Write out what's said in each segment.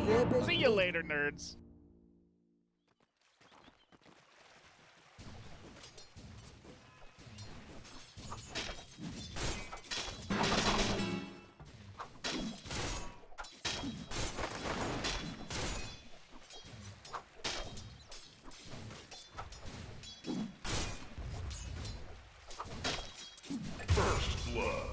See you later, nerds. First blood.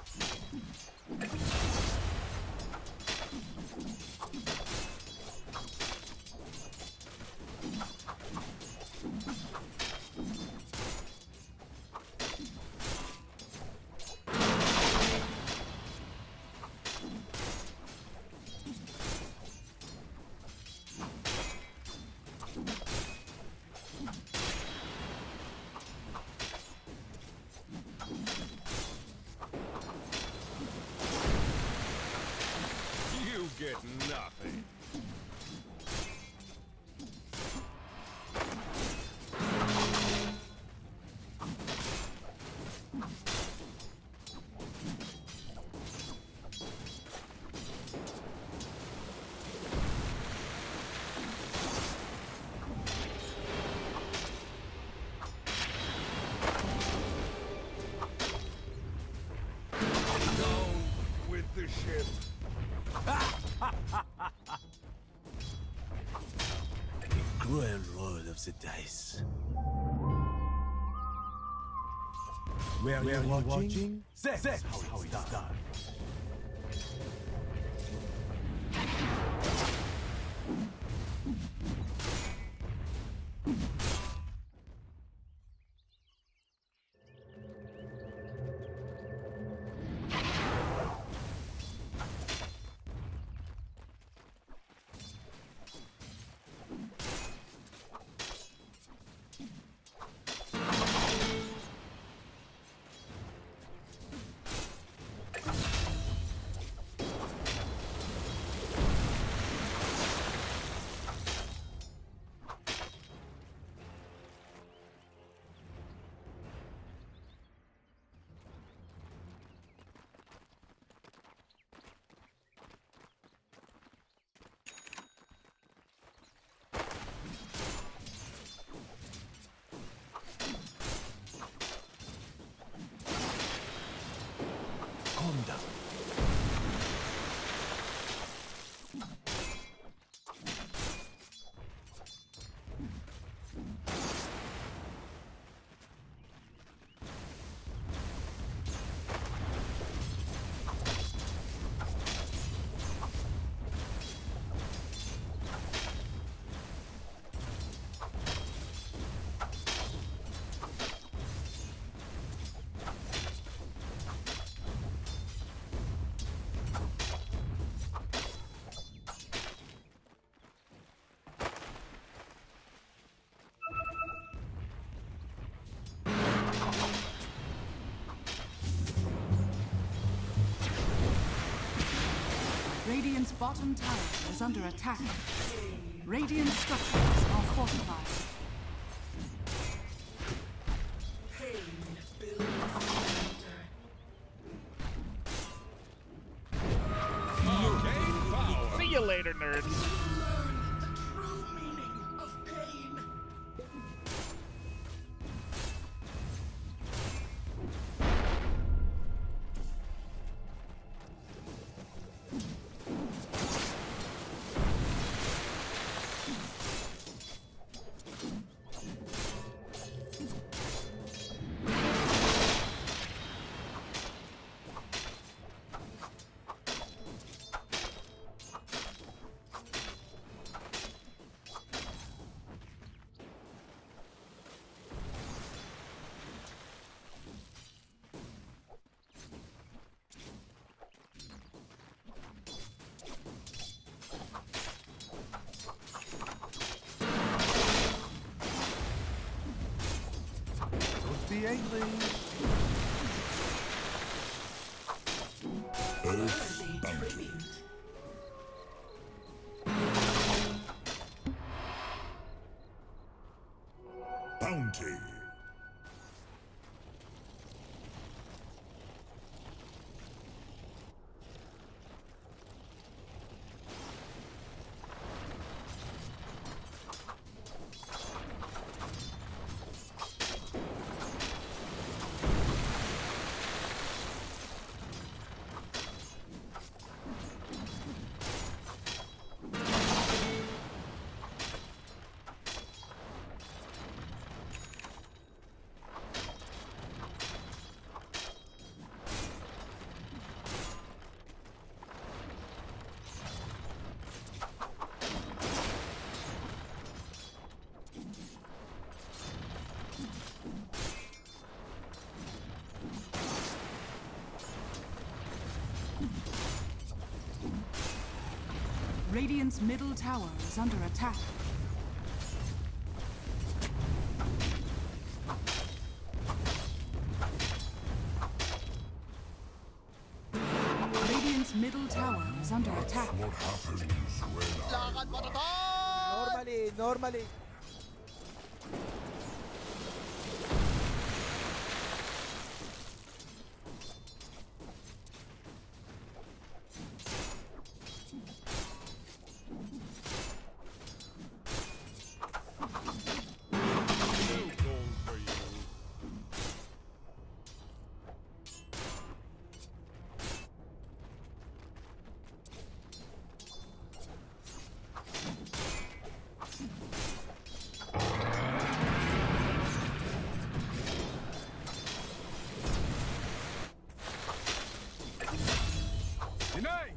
You get nothing. Go with the ship. Cruel roll of the dice. Where are you watching? Sex. How it's done. Calm down. Radiant's bottom tower is under attack. Radiant structures are fortified. See you later, nerds. Be angry. Earth bounty. Bounty. Radiant's middle tower is under attack. Radiant's middle tower is under attack. What happens when Normally. no gold for you? Deny!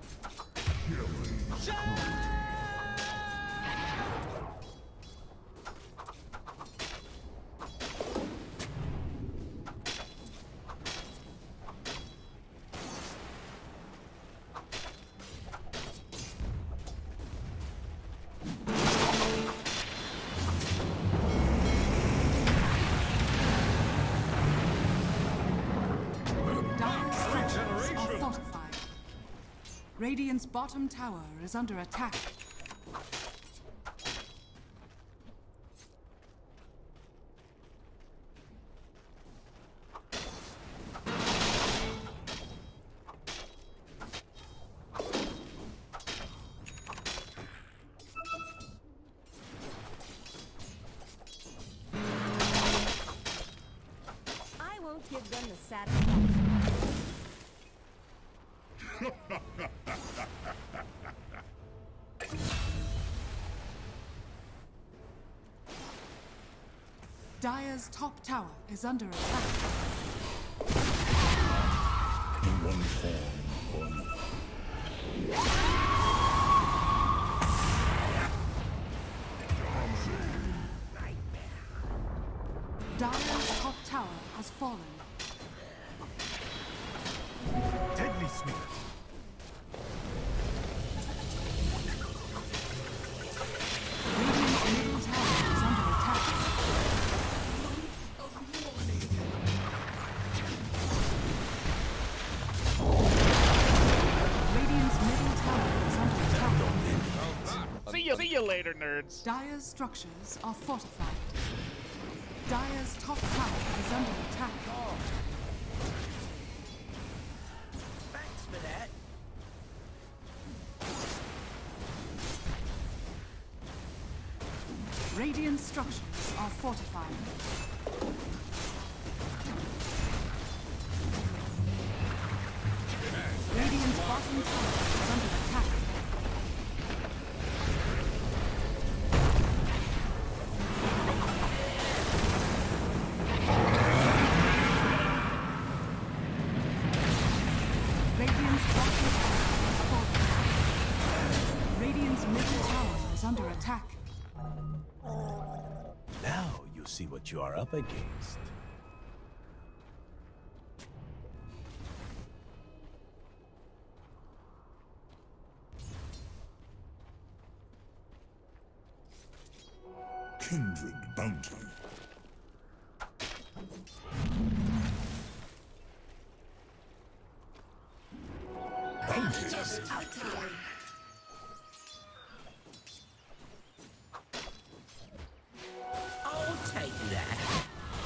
Dire structures are fortified. Radiant's bottom tower is under attack. I won't give them the satisfaction. Dire's top tower is under attack. In one form or another. Dire's top tower has fallen. Deadly Smith. Radiant's middle tower is under attack. Radiant's middle tower is under attack. See ya later, nerds. Dire's structures are fortified. Dire's top tower is under attack. Thanks for that. Radiant structures are fortified. Radiant's bottom tower is under attack. Radiant's bottom tower is fallen. Radiant's middle tower is under attack. Now you see what you are up against. Kindred bounty. Bounty. I'll take that.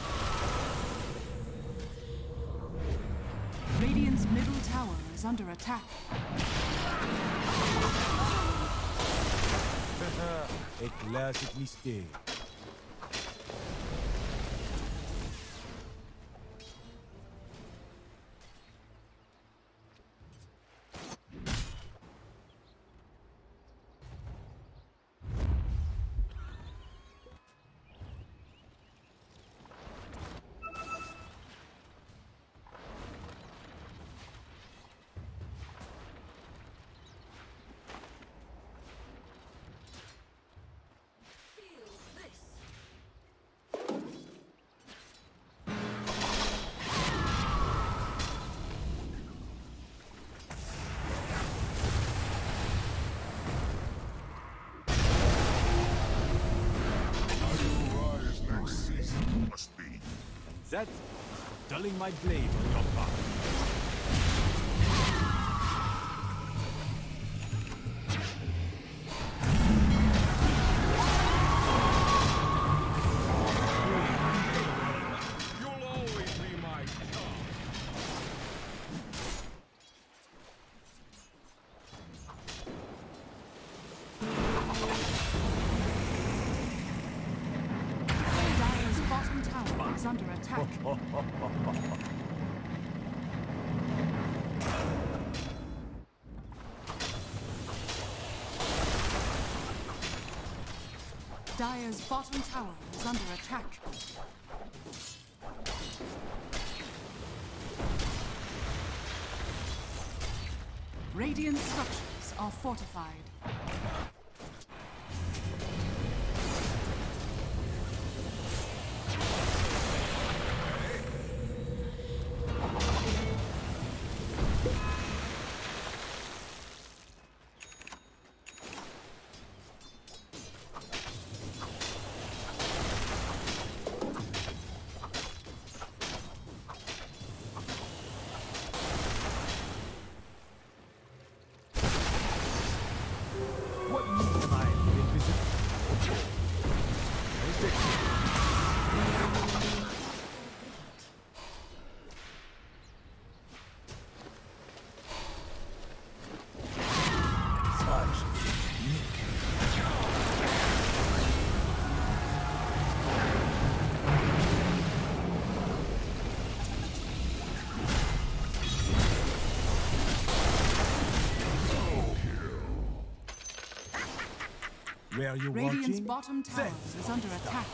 Radiant's middle tower is under attack. A classic mistake. Feel the That dulling my blade on your back. You'll always be my dog. Dire's bottom tower is under attack. Dire's bottom tower is under attack. Radiant structures are fortified. What need am I invisible? Is it? Such Where are you Radiant's watching? bottom tower Set. is under attack.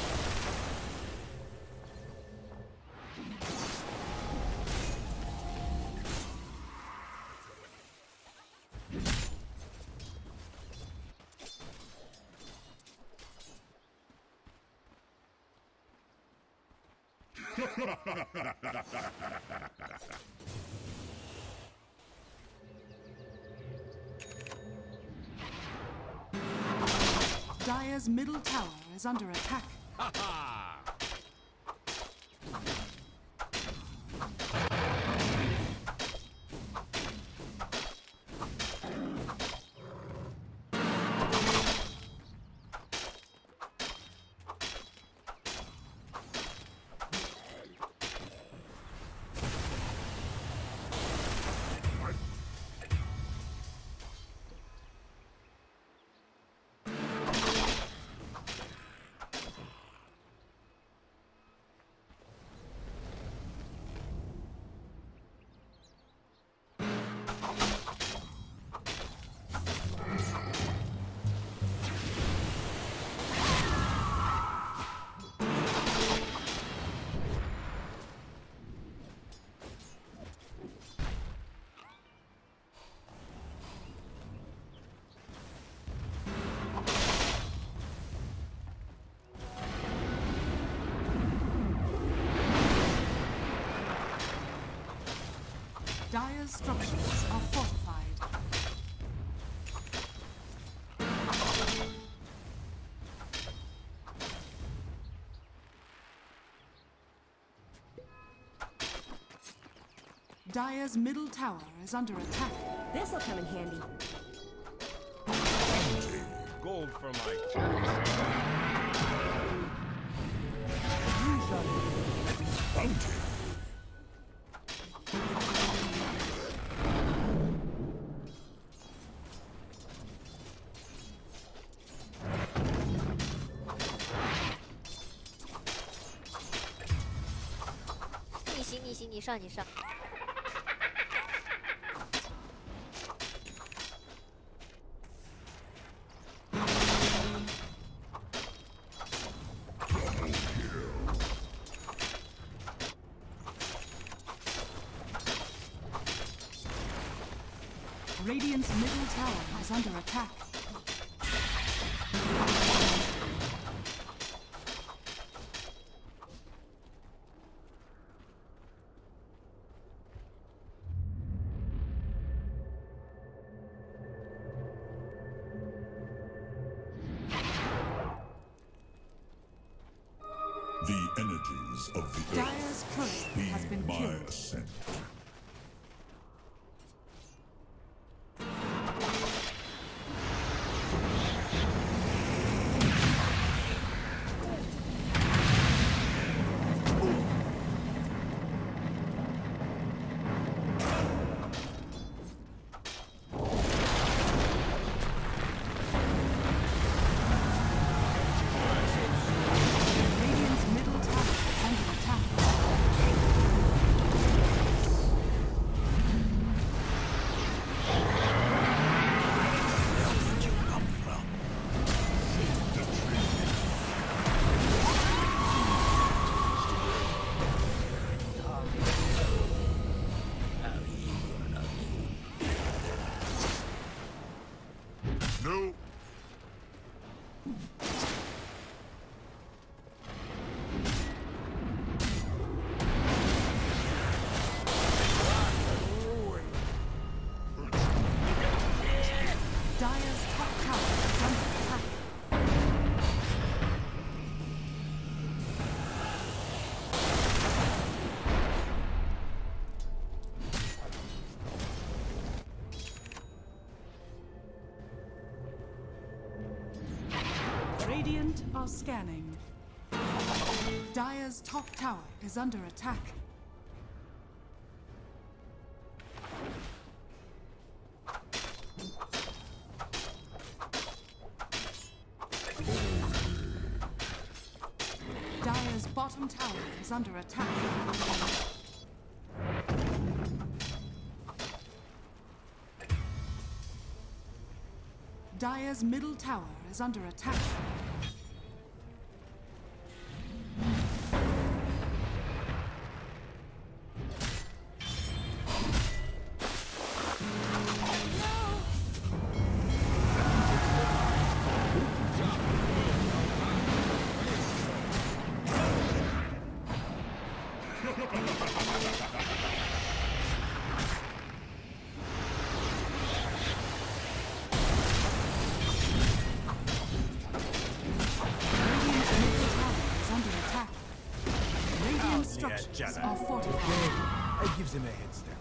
Dire's middle tower is under attack. Dire's structures are fortified. Dire's middle tower is under attack. This'll come in handy. Gold for my chest. Bounty. 你上你上。 Radiant's middle tower is under attack. The energies of the Dire's earth turret has been speed my killed. ascent. Radiant's middle tower is under attack. No. Dire's top tower is under attack. Radiant are scanning. Dire's top tower is under attack. Dire's bottom tower is under attack. Dire's middle tower is under attack. Radiant's middle tower is under attack. Radiant structures are fortified. It gives him a head start.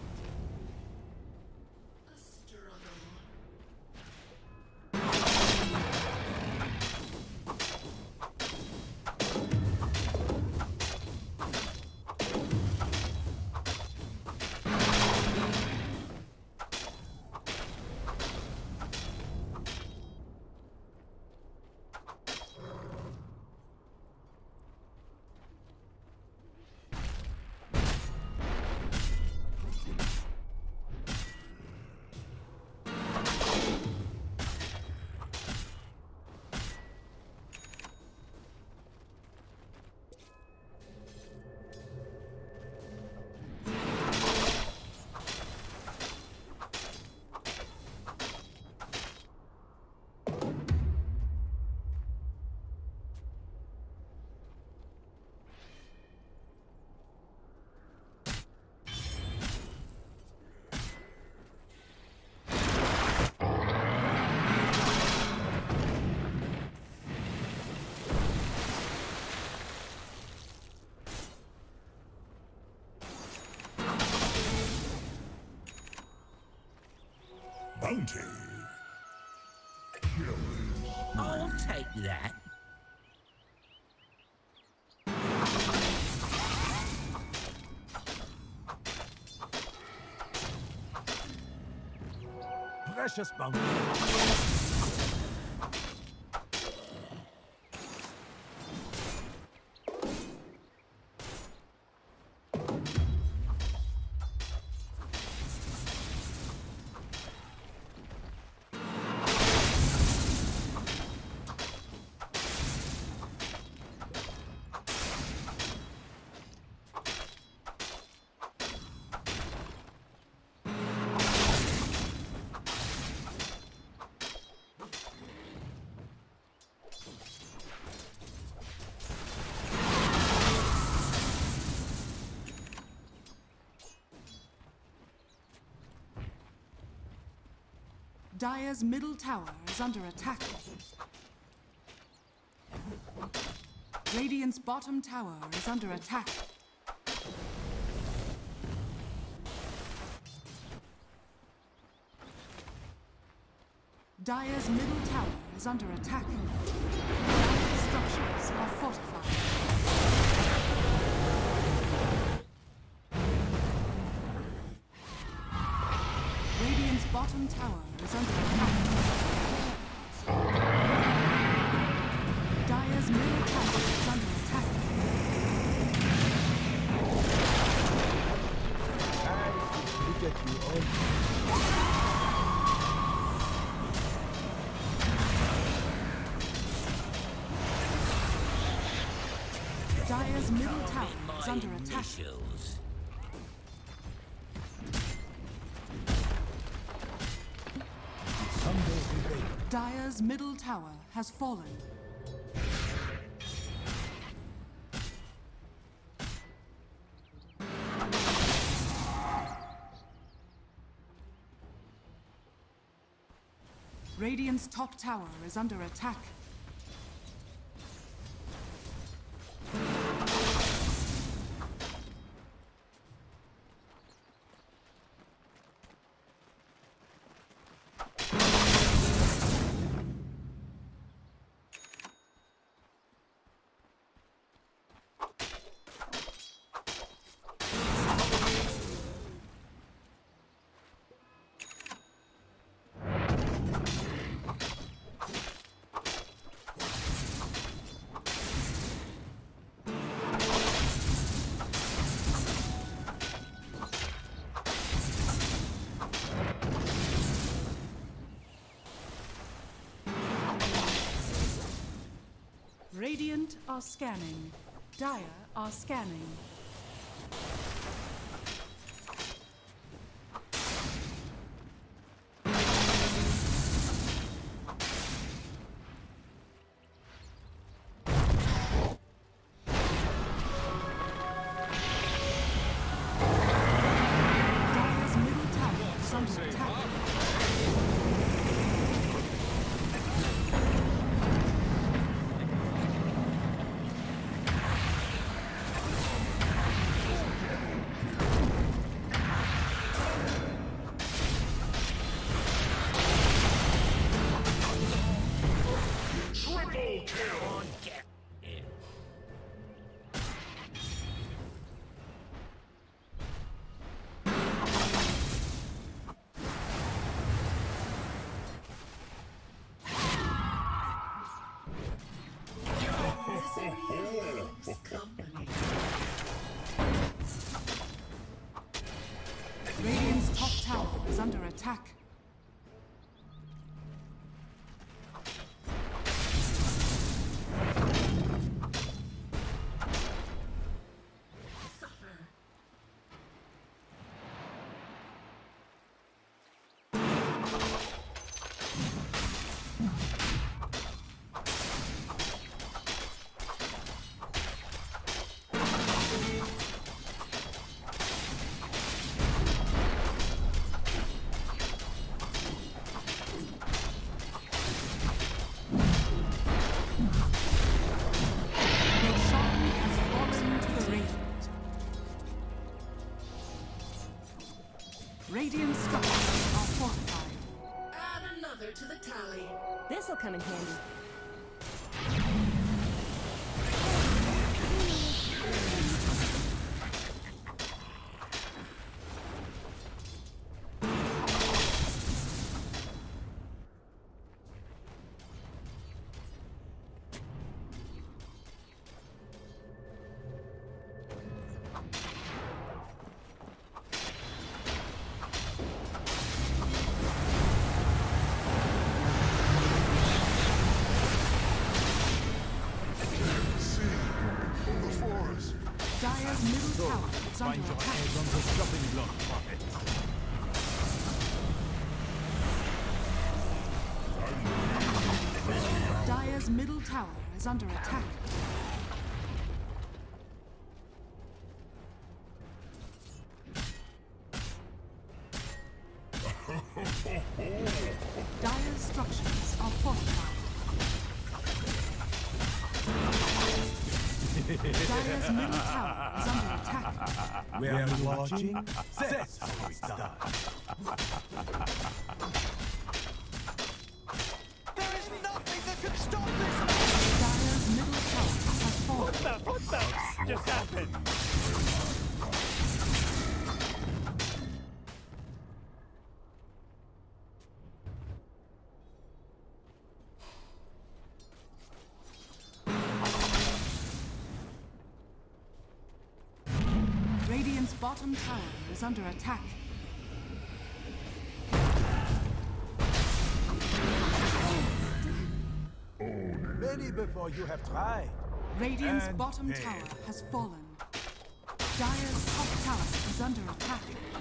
Bounty. I'll take that. Precious bounty. Dire's middle tower is under attack. Radiant's bottom tower is under attack. Dire's middle tower is under attack. Dire's structures are fortified. Radiant's bottom tower is under attack. Dire's middle tower is under attack. Look at you all. Dire's middle tower is under attack. Initials. Someday we pay. Dire's middle tower has fallen. Radiant's top tower is under attack. Radiant are scanning. Dire are scanning. Dire's middle tower is under attack. Radiant's top tower is under attack. Radiant structures are fortified. Add another to the tally. This'll come in handy. Dire's middle tower is under Find your attack. head on the chopping block, Prophet. Dire's middle tower is under attack. Dire's structures are fortified. Dire's middle tower is under attack. Where are you watching? That's how it's done. There is nothing that can stop this! Dire's middle tower has fallen. What the just happened? Radiant's bottom tower is under attack. Ready before you have tried. Radiant's And bottom dead. tower has fallen. Dire's top tower is under attack.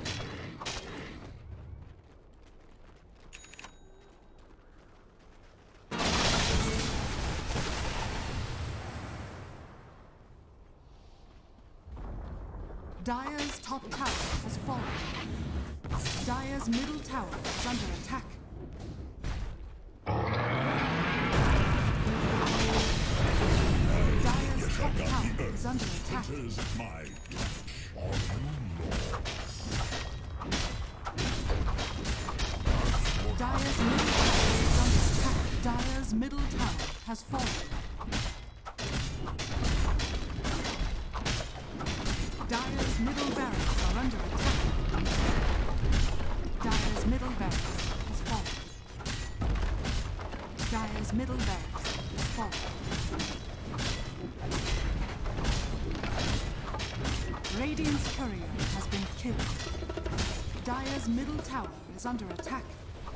Dire's top tower has fallen. Dire's middle tower is under attack. Dire's top tower is under attack. Is my Dire's middle tower is under attack. Dire's middle tower has fallen. Dire's middle barracks are under attack. Dire's middle barracks has fallen. Dire's middle barracks has fallen. Radiant's courier has been killed. Dire's middle tower is under attack.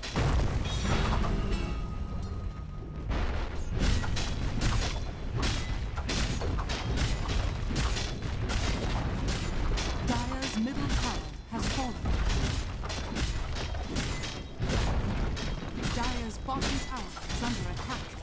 Dire's middle tower has fallen. Dire's bottom tower is under attack.